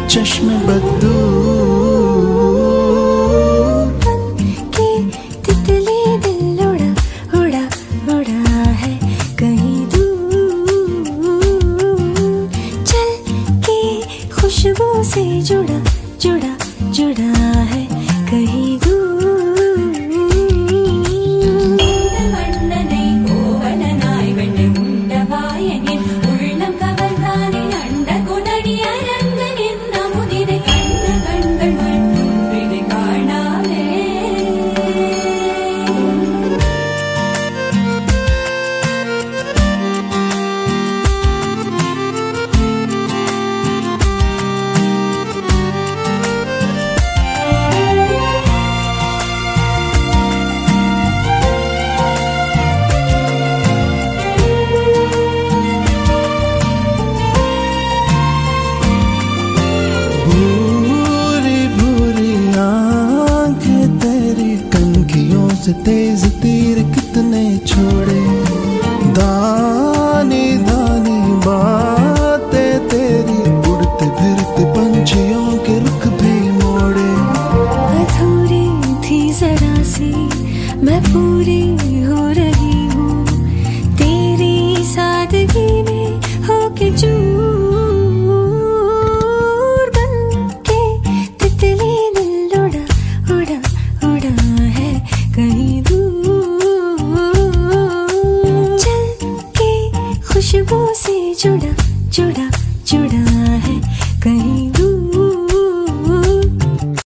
चश्मे बदू के तितली दिल उड़ा उड़ा उड़ा है कहीं दूर। चल के खुशबू से जुड़ा जुड़ा जुड़ा है कहीं दूर। तेज तीर कितने छोड़े, दानी दानी बातें तेरी, उड़ते फिरते पंछियों के रुख भी मोड़े। अधूरी थी जरा सी मैं पूरी हो रही हूँ तेरी सादगी में होके चूर। बन के तितली दिल उड़ा उड़ा उड़ा है कहीं दूर। चल के खुशबू से जुड़ा जुड़ा